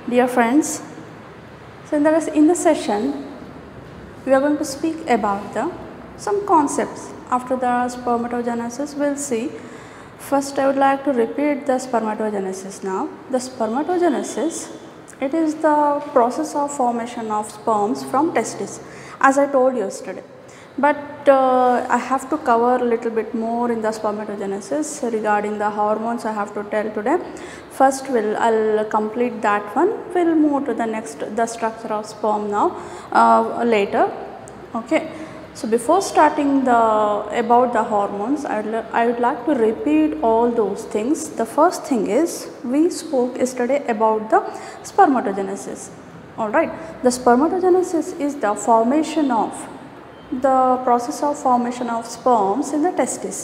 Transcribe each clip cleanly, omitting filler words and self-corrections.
Dear friends, so in the session we are going to speak about some concepts. After the spermatogenesis we will see. First I would like to repeat the spermatogenesis now. The spermatogenesis, it is the process of formation of sperms from testes, as I told you yesterday. But I have to cover a little bit more in the spermatogenesis regarding the hormones I have to tell today. First I'll complete that one, we will move to the next, the structure of sperm now later. Okay. So before starting about the hormones, I would like to repeat all those things. The first thing is, we spoke yesterday about the spermatogenesis. Alright, the spermatogenesis is the formation of the process of formation of sperms in the testes.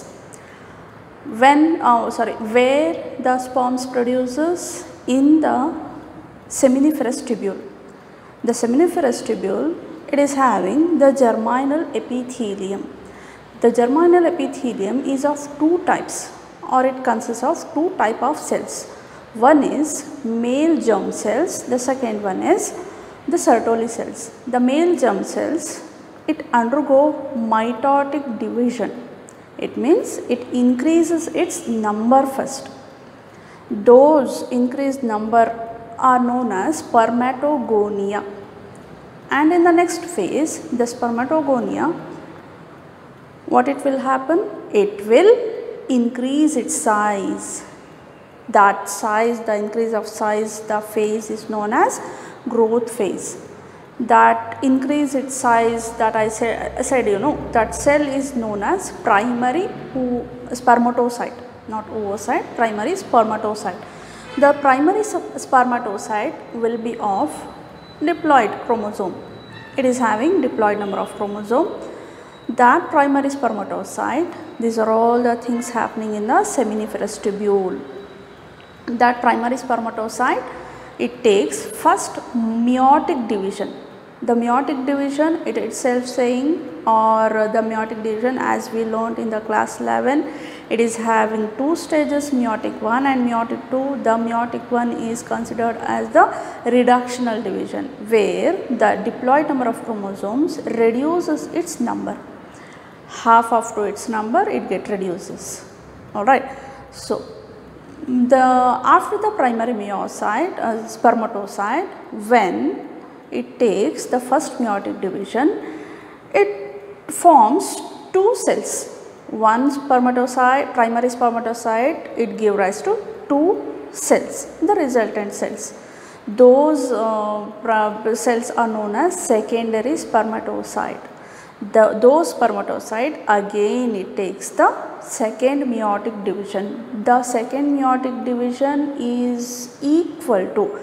Where the sperms produces in the seminiferous tubule. The seminiferous tubule, it is having the germinal epithelium. The germinal epithelium is of two types, or it consists of two types of cells. One is male germ cells, the second one is the Sertoli cells. The male germ cells, it undergo mitotic division. It means it increases its number first. Those increased number are known as spermatogonia. And in the next phase, the spermatogonia, what it will happen? It will increase its size. That size, the increase of size, the phase is known as growth phase. That increase its size that I said, you know, that cell is known as primary spermatocyte, not oocyte, primary spermatocyte. The primary spermatocyte will be of diploid chromosome. It is having diploid number of chromosome. That primary spermatocyte, these are all the things happening in the seminiferous tubule. That primary spermatocyte, it takes first meiotic division. The meiotic division, it itself saying, or the meiotic division as we learned in the class 11, it is having two stages, meiotic 1 and meiotic 2. The meiotic 1 is considered as the reductional division, where the diploid number of chromosomes reduces its number. Half of to its number it reduces. Alright. So, after the primary meiocyte, spermatocyte, when it takes the first meiotic division, it forms two cells. One spermatocyte, primary spermatocyte, it gives rise to two cells, the resultant cells. Those cells are known as secondary spermatocyte. Those spermatocyte, again it takes the second meiotic division. The second meiotic division is equal to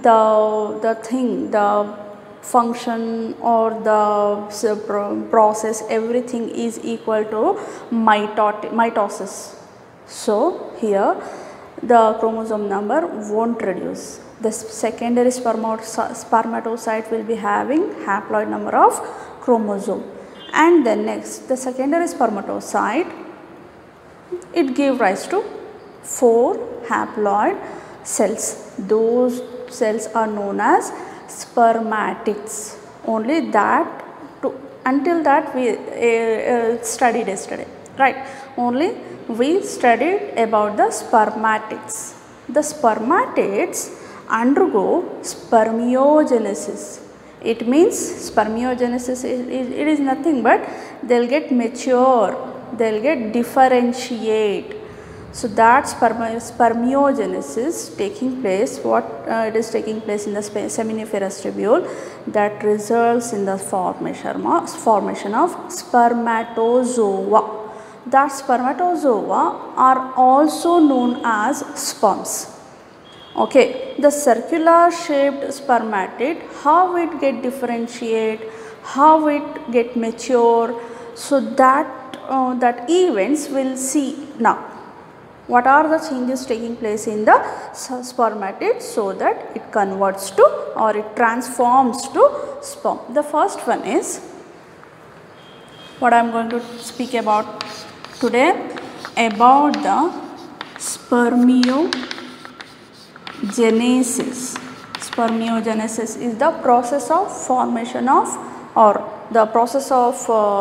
the function or the process, everything is equal to mitosis. So here the chromosome number won't reduce. The secondary spermatocyte will be having haploid number of chromosome. And then next, the secondary spermatocyte, it gives rise to 4 haploid cells. Those cells are known as spermatids. Only that, until that we studied yesterday, right? Only we studied about the spermatids. The spermatids undergo spermiogenesis. It means spermiogenesis, it is nothing but they will get mature, they will get differentiate. So that spermiogenesis taking place, it is taking place in the seminiferous tubule, that results in the formation of spermatozoa. That spermatozoa are also known as sperms. Okay, the circular shaped spermatid, how it get differentiate, how it get mature, so that events we'll see now. What are the changes taking place in the spermatid so that it converts to, or it transforms to sperm. The first one is what I am going to speak about today, about the spermiogenesis. Spermiogenesis is the process of formation of, or the process of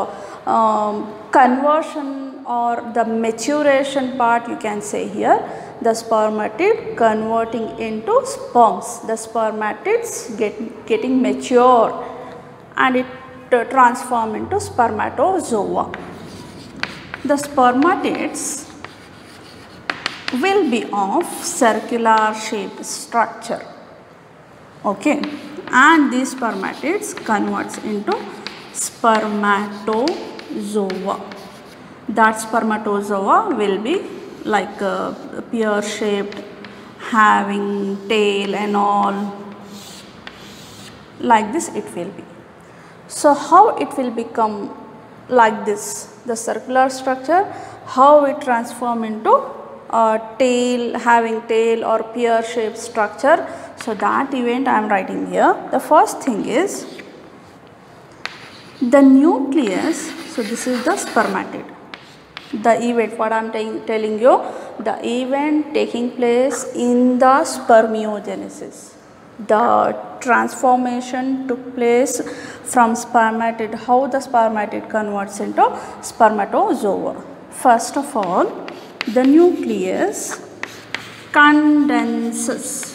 conversion, or the maturation part you can say here. The spermatid converting into sperms. The spermatids getting mature and it transform into spermatozoa. The spermatids will be of circular shaped structure, okay, and these spermatids converts into spermatozoa. That spermatozoa will be like pear shaped, having tail and all, like this it will be. So how it will become like this, the circular structure, how it transform into tail, having tail or pear shaped structure. So that event I am writing here. The first thing is the nucleus. So this is the spermatid. The event, what I am telling you, the event taking place in the spermiogenesis. The transformation took place from spermatid, how the spermatid converts into spermatozoa. First of all, the nucleus condenses.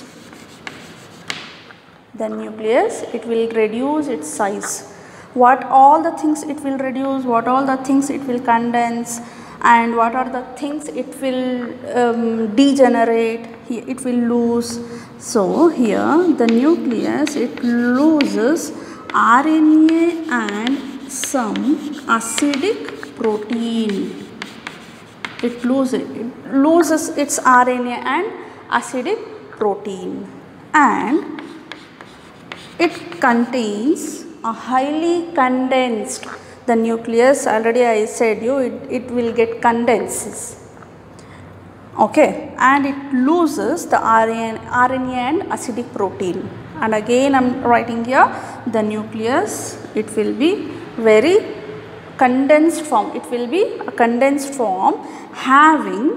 The nucleus, it will reduce its size. What all the things it will reduce, what all the things it will condense, and what are the things it will degenerate, it will lose. So here the nucleus, it loses RNA and some acidic protein. It loses its RNA and acidic protein, and it contains a highly condensed, the nucleus, already I said you, it will get condenses, okay, and it loses the RNA and acidic protein. And again I am writing here, the nucleus, it will be very condensed form, it will be a condensed form having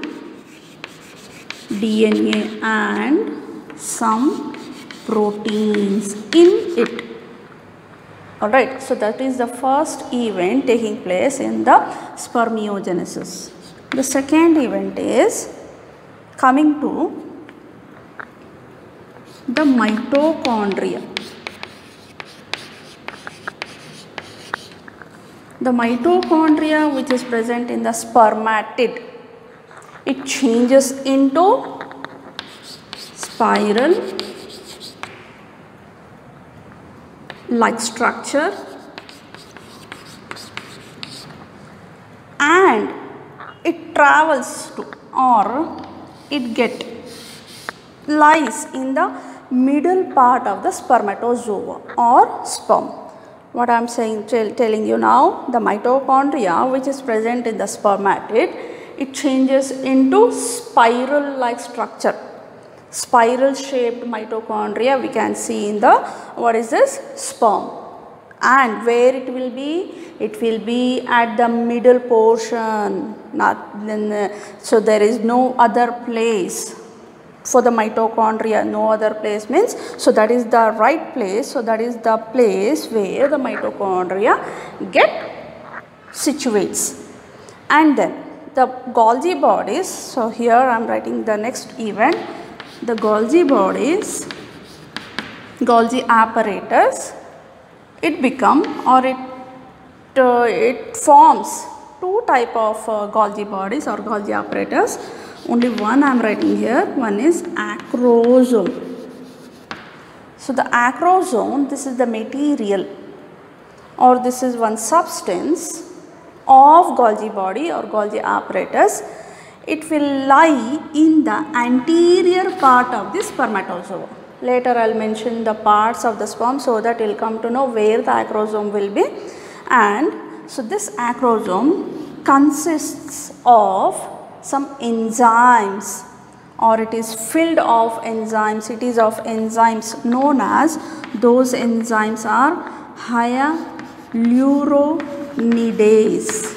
DNA and some proteins in it. Alright, so that is the first event taking place in the spermiogenesis. The second event is coming to the mitochondria. The mitochondria which is present in the spermatid, it changes into spiral like structure, and it travels to, or it lies in the middle part of the spermatozoa or sperm. What I am saying, telling you now, the mitochondria which is present in the spermatid, it changes into spiral like structure. Spiral shaped mitochondria we can see in the, what is this, sperm. And where it will be? It will be at the middle portion. So there is no other place for the mitochondria, no other place means, so that is the right place. So that is the place where the mitochondria get situates. And then the Golgi bodies, so here I am writing the next event. The Golgi bodies, Golgi apparatus, it become, or it forms two type of Golgi bodies or Golgi apparatus. Only one I am writing here, one is acrosome. So the acrosome, this is the material, or this is one substance of Golgi body or Golgi apparatus. It will lie in the anterior part of the spermatozoa. Later I will mention the parts of the sperm so that you will come to know where the acrosome will be. And so this acrosome consists of some enzymes, or it is filled of enzymes. It is of enzymes known as, those enzymes are hyaluronidase.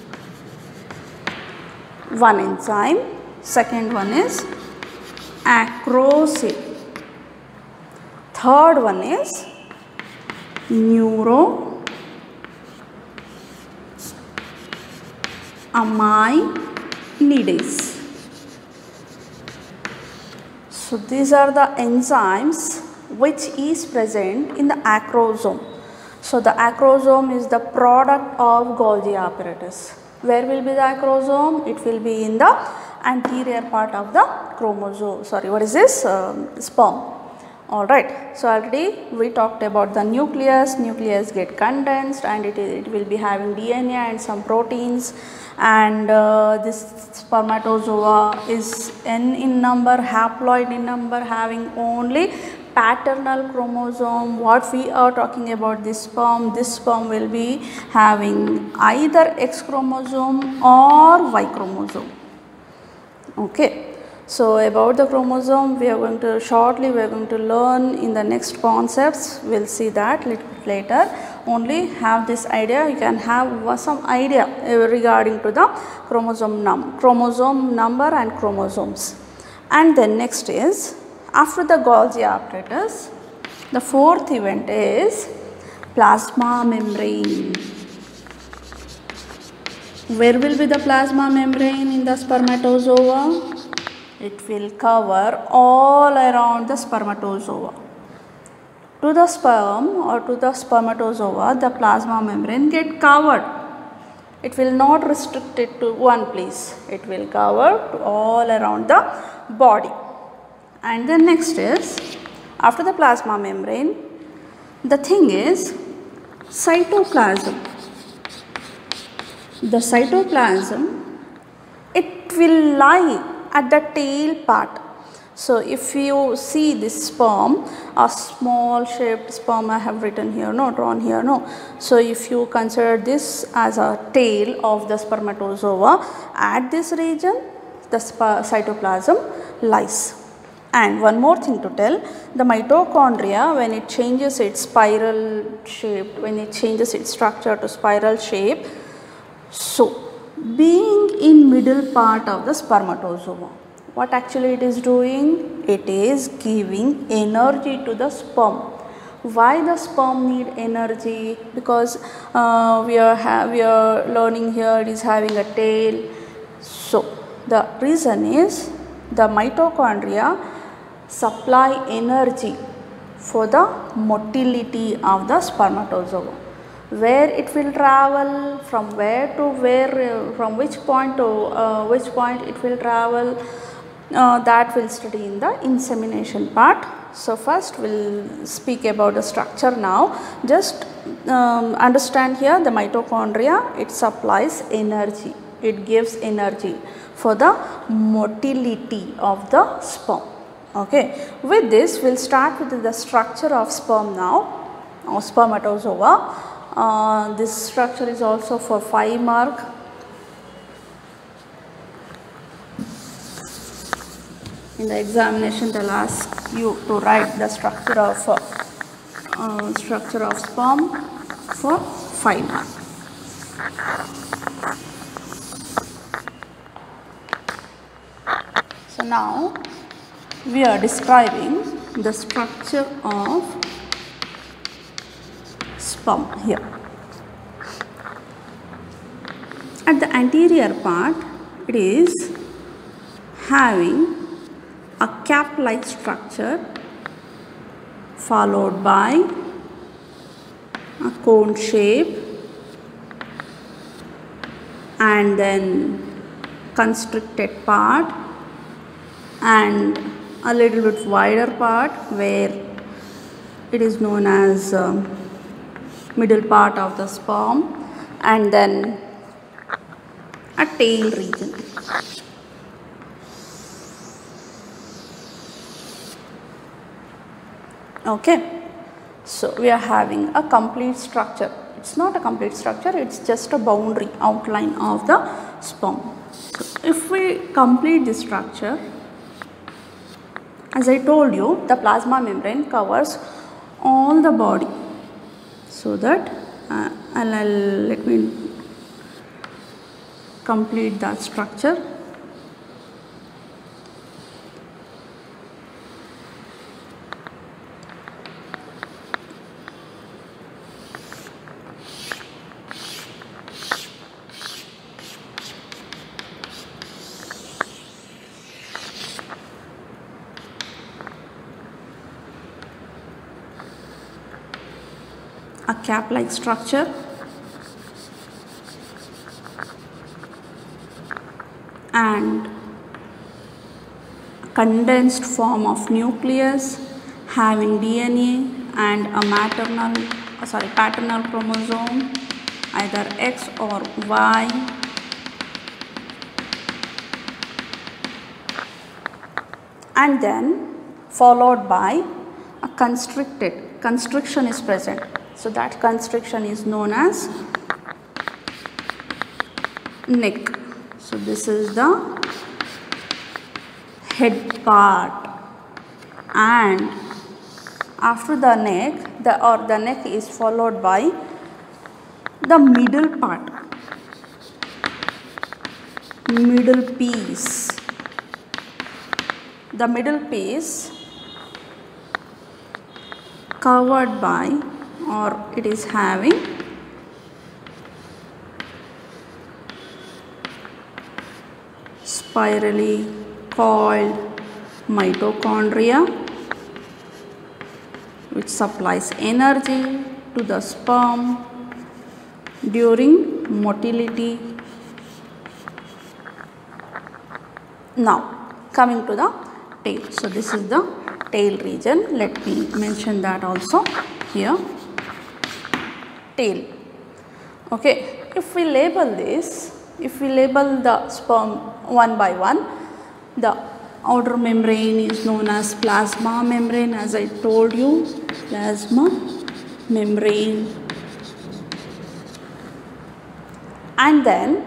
One enzyme, second one is acrosome, Third one is neuraminidase. So these are the enzymes which is present in the acrosome. So the acrosome is the product of Golgi apparatus. Where will be the acrosome? It will be in the anterior part of the chromosome. Sorry, what is this? Sperm. Alright, so already we talked about the nucleus. Nucleus get condensed and it will be having DNA and some proteins, and this spermatozoa is n in number, haploid in number, having only paternal chromosome. What we are talking about, this sperm will be having either X chromosome or Y chromosome. Okay. So about the chromosome we are going to learn in the next concepts. We will see that little bit later. Only have this idea, you can have some idea regarding to the chromosome number and chromosomes. And then next is, after the Golgi apparatus, the fourth event is plasma membrane. Where will be the plasma membrane in the spermatozoa? It will cover all around the spermatozoa. To the sperm or to the spermatozoa, the plasma membrane get covered. It will not restrict it to one place. It will cover to all around the body. And then next is, after the plasma membrane, the thing is cytoplasm. The cytoplasm, it will lie at the tail part. So if you see this sperm, a small shaped sperm I have written here, drawn here. So if you consider this as a tail of the spermatozoa, at this region the cytoplasm lies. And one more thing to tell, the mitochondria, when it changes its spiral shape, when it changes its structure to spiral shape, so being in middle part of the spermatozoa, what actually it is doing? It is giving energy to the sperm. Why the sperm need energy? Because we are learning here it is having a tail. So the reason is the mitochondria supply energy for the motility of the spermatozoa. Where it will travel, from where to where, from which point to which point it will travel, that will study in the insemination part. So first we will speak about the structure now. Just understand here, the mitochondria, it supplies energy, it gives energy for the motility of the sperm. Okay, with this we will start with the structure of sperm now, or spermatozoa. This structure is also for 5 mark. In the examination they will ask you to write the structure of sperm for 5 mark. So now we are describing the structure of sperm here. At the anterior part, it is having a cap-like structure followed by a cone shape and then constricted part and a little bit wider part where it is known as middle part of the sperm, and then a tail region. Okay, so we are having a complete structure. It's not a complete structure, it's just a boundary outline of the sperm. So if we complete this structure, as I told you, the plasma membrane covers all the body. So that let me complete that structure. a cap-like structure, and condensed form of nucleus having DNA and a paternal chromosome, either X or Y, and then followed by a constriction is present. So that constriction is known as neck. So this is the head part, and after the neck, the neck is followed by the middle part, middle piece. The middle piece covered by, or it is having, spirally coiled mitochondria, which supplies energy to the sperm during motility. Now coming to the tail. So this is the tail region. Let me mention that also here. Tail. Okay, if we label this, if we label the sperm one by one, the outer membrane is known as plasma membrane, as I told you, plasma membrane. And then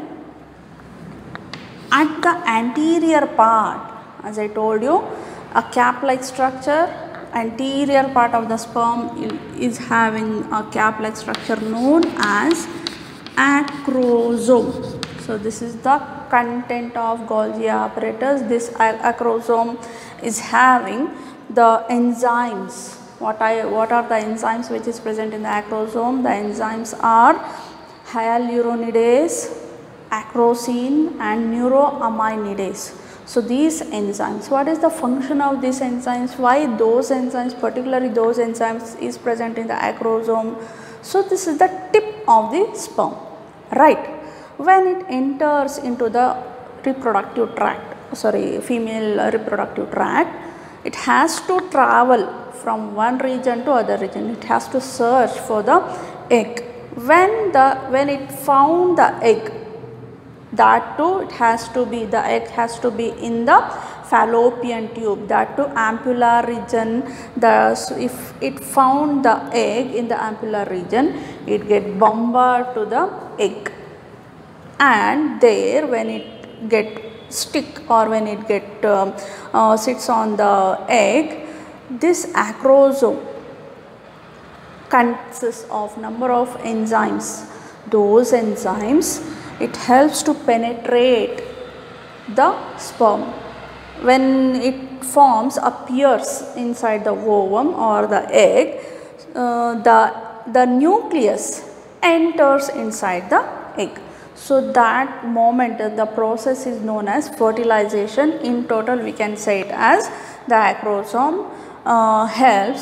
at the anterior part, as I told you, a cap-like structure. Anterior part of the sperm is having a cap-like structure known as acrosome. So this is the content of Golgi apparatus. This acrosome is having the enzymes. What are the enzymes which is present in the acrosome? The enzymes are hyaluronidase, acrosine, and neuroaminidase. So these enzymes, what is the function of these enzymes? Why those enzymes, particularly those enzymes, is present in the acrosome? So this is the tip of the sperm, right? When it enters into the reproductive tract, female reproductive tract, it has to travel from one region to other region. It has to search for the egg. When it found the egg, that too the egg has to be in the fallopian tube, that too ampulla region. If it found the egg in the ampulla region, it get bombarded to the egg, and there when it get stick, or when it get sits on the egg, this acrosome consists of number of enzymes. Those enzymes, it helps to penetrate the sperm. When it appears inside the ovum or the egg, the nucleus enters inside the egg. So that moment, the process is known as fertilization. In total, we can say it as the acrosome helps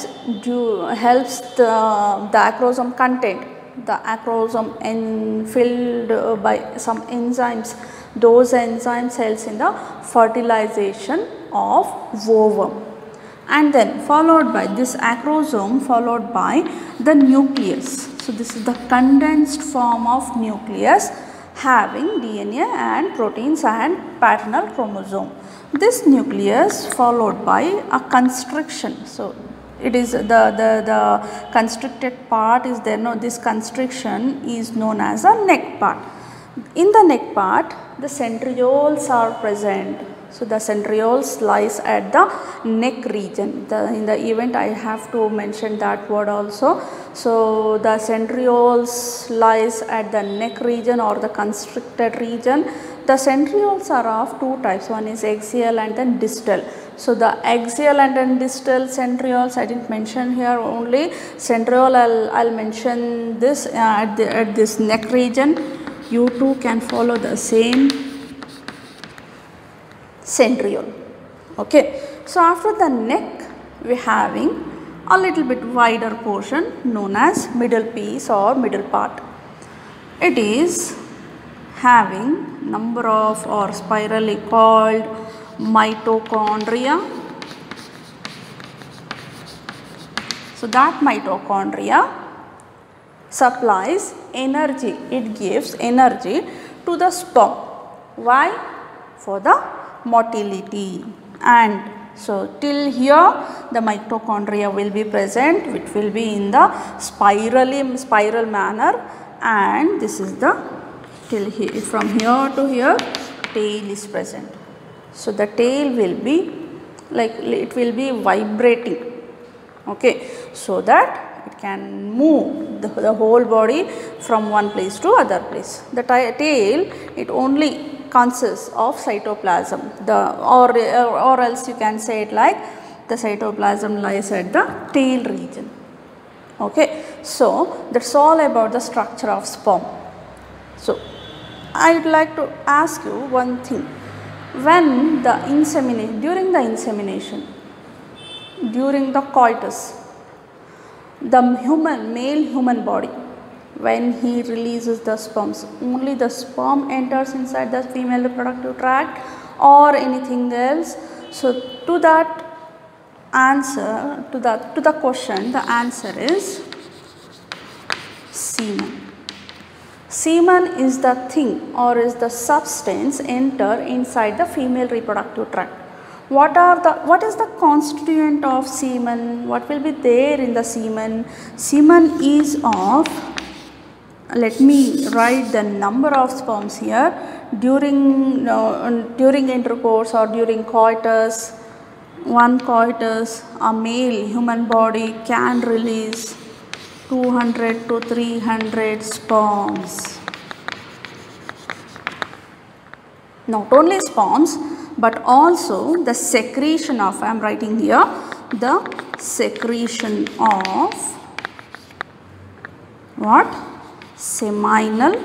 the acrosome content. The acrosome filled by some enzymes. Those enzymes helps in the fertilization of ovum, and then followed by this acrosome, followed by the nucleus. So this is the condensed form of nucleus having DNA and proteins and paternal chromosome. This nucleus followed by a constriction. So it is the constricted part is there. No, this constriction is known as a neck part. In the neck part, the centrioles are present. So the centrioles lies at the neck region. In the event I have to mention that word also. So the centrioles lies at the neck region or the constricted region. The centrioles are of two types. One is axial and then distal. So the axial and then distal centrioles I didn't mention here, only centriole I'll mention this at this neck region. You too can follow the same centriole. Okay. So after the neck we having a little bit wider portion known as middle piece or middle part. It is having number of or spirally coiled mitochondria. So that mitochondria supplies energy, it gives energy to the sperm. Why? For the motility. And so till here the mitochondria will be present, which will be in the spiral manner, and this is the till here, from here to here tail is present. So the tail will be like it will be vibrating, okay, so that it can move the whole body from one place to other place. The tail, it only consists of cytoplasm, or else you can say it like the cytoplasm lies at the tail region. Okay, so that's all about the structure of sperm. So I would like to ask you one thing. When the insemination, during the coitus, the male human body, when he releases the sperms, only the sperm enters inside the female reproductive tract or anything else? So to that answer, to the question, the answer is semen. Semen is the thing or is the substance enter inside the female reproductive tract. What is the constituent of semen? What will be there in the semen? Semen is of, let me write the number of sperms here. During intercourse or during coitus, one coitus, a male human body can release 200 to 300 sperms. Not only sperms, but also the secretion of, I am writing here, the secretion of what? Seminal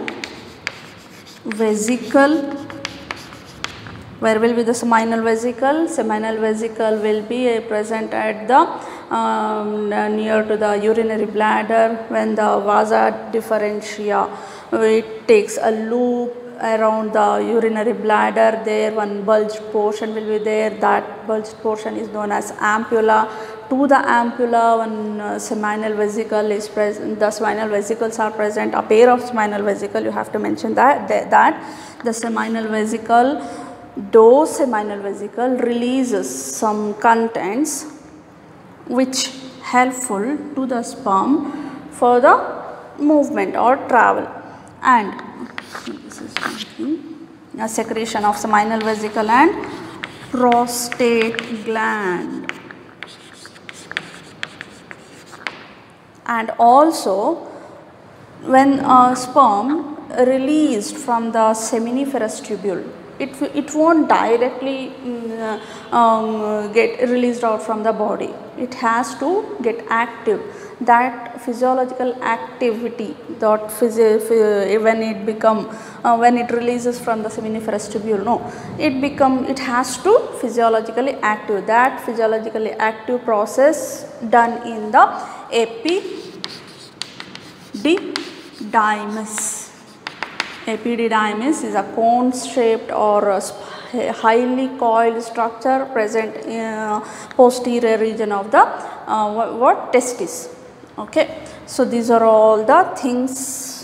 vesicle. Where will be the seminal vesicle? Seminal vesicle will be present at the near to the urinary bladder. When the vasa differentia, it takes a loop around the urinary bladder, there one bulged portion will be there. That bulged portion is known as ampulla. To the ampulla, one seminal vesicle is present. The seminal vesicles are present. A pair of seminal vesicle, you have to mention that the seminal vesicle, those seminal vesicle releases some contents which helpful to the sperm for the movement or travel. And this is something, a secretion of seminal vesicle and prostate gland. And also when a sperm released from the seminiferous tubule, it won't directly get released out from the body. It has to get active. That physiological activity, that when it releases from the seminiferous tubule, it has to physiologically active. That physiologically active process done in the epididymis. Epididymis is a cone shaped or a highly coiled structure present in posterior region of the testis. Okay, so these are all the things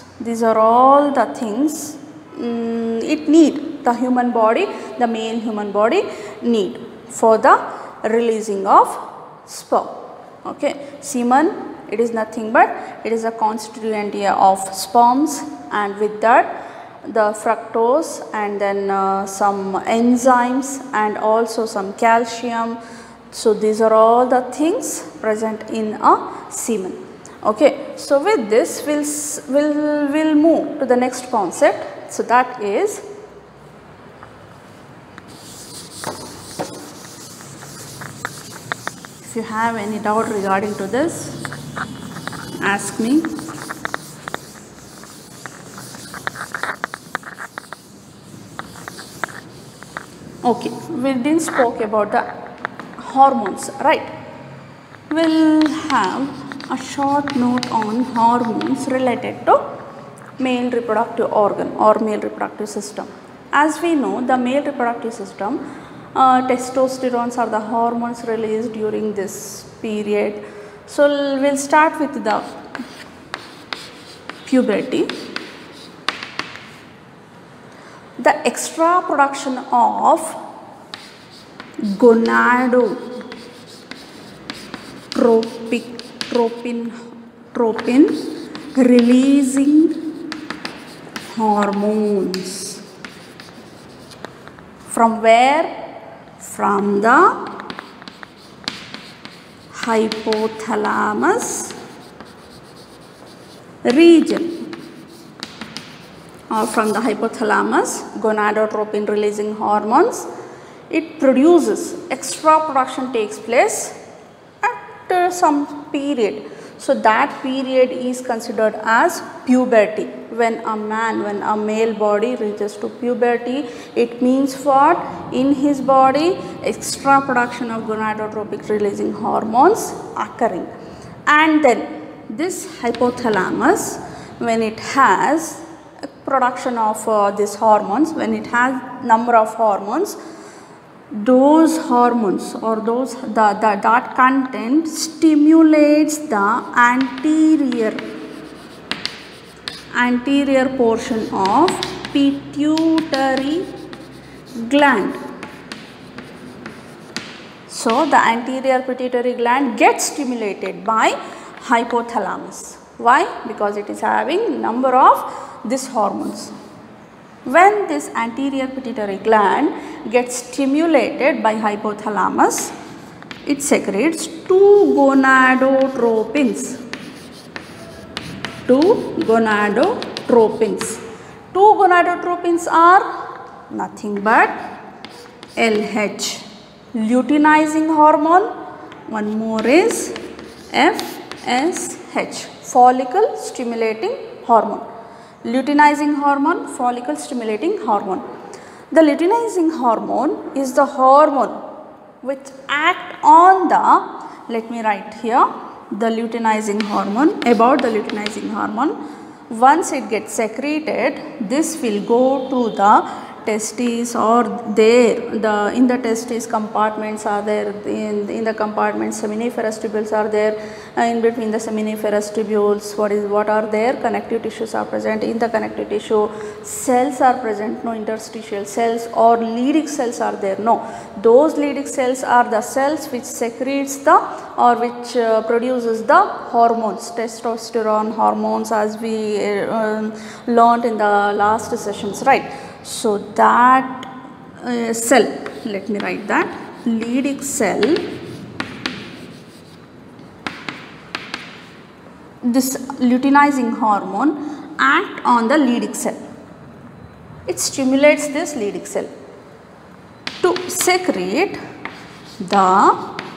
it need, the human body, the male human body need for the releasing of sperm. Okay, semen, it is nothing but it is a constituent of sperms, and with that the fructose and then some enzymes and also some calcium. So these are all the things present in a semen. Okay, so with this we'll move to the next concept. So that is if you have any doubt regarding to this, ask me. Okay, we didn't spoke about the hormones, right? we'll have a short note on hormones related to male reproductive organ or male reproductive system. As we know, the male reproductive system, testosterone are the hormones released during this period. So we'll start with the puberty. The extra production of gonadotropin releasing hormones. From where? From the hypothalamus region, or from the hypothalamus, gonadotropin releasing hormones. It produces, extra production takes place at some period. So that period is considered as puberty. When a male body reaches to puberty, it means what? In his body, extra production of gonadotropic releasing hormones occurring. And then this hypothalamus, when it has production of these hormones, when it has number of hormones, those hormones or that content stimulates the anterior portion of pituitary gland. So the anterior pituitary gland gets stimulated by hypothalamus. Why? Because it is having number of these hormones. When this anterior pituitary gland gets stimulated by hypothalamus, it secretes two gonadotropins. Two gonadotropins are nothing but LH, luteinizing hormone. One more is FSH, follicle stimulating hormone. Luteinizing hormone, follicle stimulating hormone. The luteinizing hormone is the hormone which act on the, let me write here, the luteinizing hormone, about the luteinizing hormone. Once it gets secreted, this will go to the testes, or in the testes compartments are there, in the compartments seminiferous tubules are there, in between the seminiferous tubules what are there, connective tissues are present. In the connective tissue, cells are present, no interstitial cells, or Leydig cells are there, no. Those Leydig cells are the cells which secretes the, or which produces the hormones, testosterone hormones, as we learned in the last sessions, right? So that cell, let me write that, Leydig cell, this luteinizing hormone act on the Leydig cell. It stimulates this Leydig cell to secrete the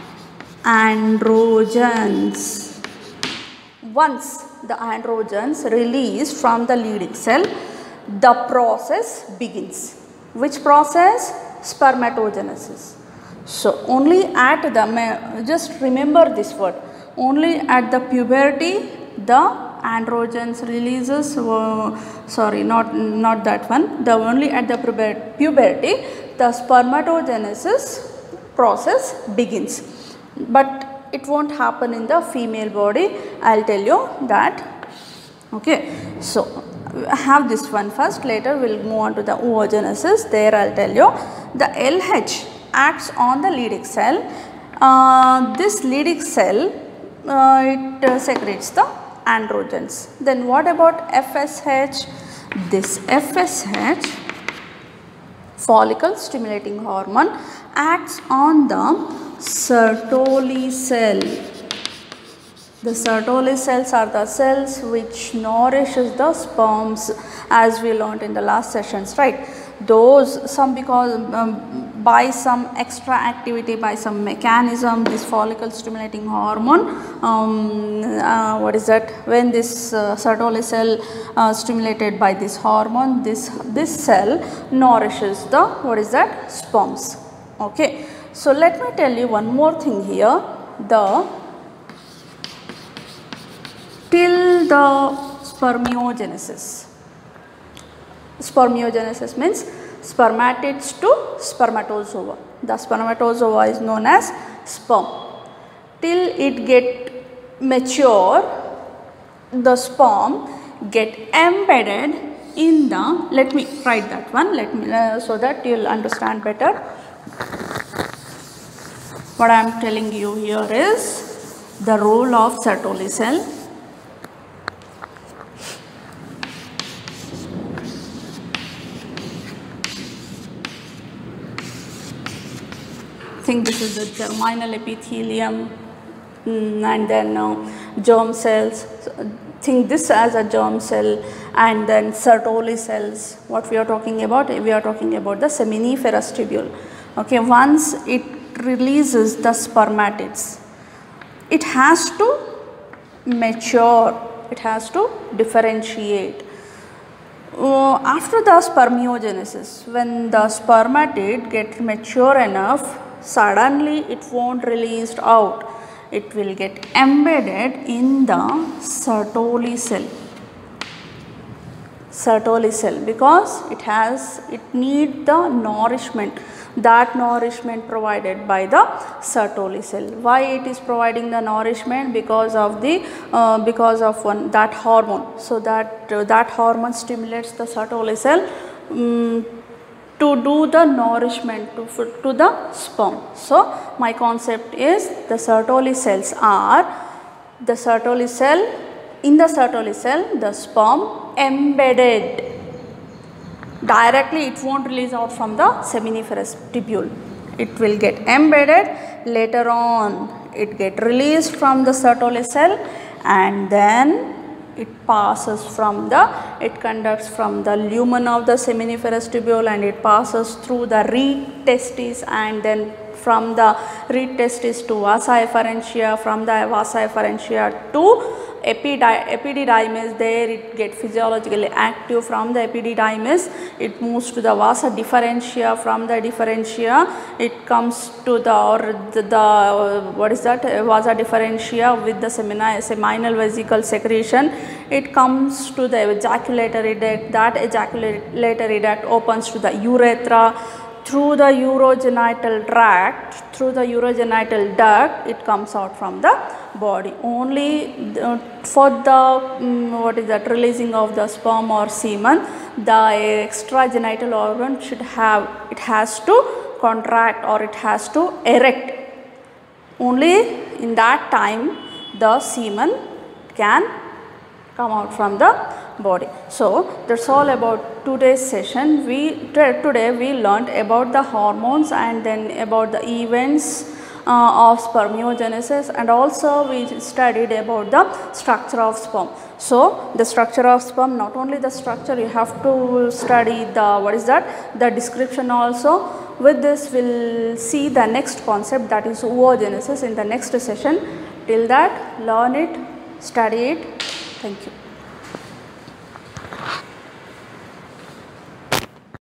androgens. Once the androgens release from the Leydig cell, the process begins. Which process? Spermatogenesis. So only at the, just remember this word, only at the puberty the androgens releases, sorry, not that one, the only at the puberty the spermatogenesis process begins, but it won't happen in the female body. I'll tell you that. Okay, so have this one first, later we'll move on to the oogenesis. There I'll tell you. The LH acts on the Leydig cell. This Leydig cell, it secretes the androgens. Then what about FSH? This FSH, follicle stimulating hormone, acts on the Sertoli cell. The Sertoli cells are the cells which nourishes the sperms, as we learned in the last sessions, right? Those, some because by some extra activity, by some mechanism, this follicle stimulating hormone, what is that, when this Sertoli cell stimulated by this hormone, this cell nourishes the, what is that, sperms. Okay, so let me tell you one more thing here. The the spermiogenesis. Spermiogenesis means spermatids to spermatozoa. The spermatozoa is known as sperm. Till it get mature, the sperm get embedded in the, let me write that one, let me so that you will understand better. What I am telling you here is the role of Sertoli cell. Think this is the germinal epithelium, and then germ cells. Think this as a germ cell, and then Sertoli cells. What we are talking about? We are talking about the seminiferous tubule. Okay, once it releases the spermatids, it has to mature, it has to differentiate. After the spermiogenesis, when the spermatid get mature enough, suddenly it won't released out. It will get embedded in the Sertoli cell. Sertoli cell, because it need the nourishment, that nourishment provided by the Sertoli cell. Why it is providing the nourishment? Because of the that hormone. So that hormone stimulates the Sertoli cell to do the nourishment to the sperm. So my concept is the Sertoli cells are the Sertoli cell. In the Sertoli cell, the sperm embedded directly, it won't release out from the seminiferous tubule. It will get embedded, later on it get released from the Sertoli cell, and then it conducts from the lumen of the seminiferous tubule, and it passes through the reed testis, and then from the reed testis to vasa efferentia, from the vasa efferentia to epididymis. There it gets physiologically active. From the epididymis it moves to the vasa differentia. From the differentia it comes to the what is that, vasa differentia with the seminal vesicle secretion. It comes to the ejaculatory duct. That ejaculatory duct opens to the urethra. Through the urogenital tract, through the urogenital duct, it comes out from the body. Only for the what is that, releasing of the sperm or semen, the extragenital organ it has to contract, or it has to erect. Only in that time the semen can come out from the body. So that's all about today's session. Today we learned about the hormones, and then about the events of spermiogenesis, and also we studied about the structure of sperm. So the structure of sperm, not only the structure, you have to study the, what is that, the description also. With this we'll see the next concept, that is oogenesis, in the next session. Till that, learn it, study it. Thank you.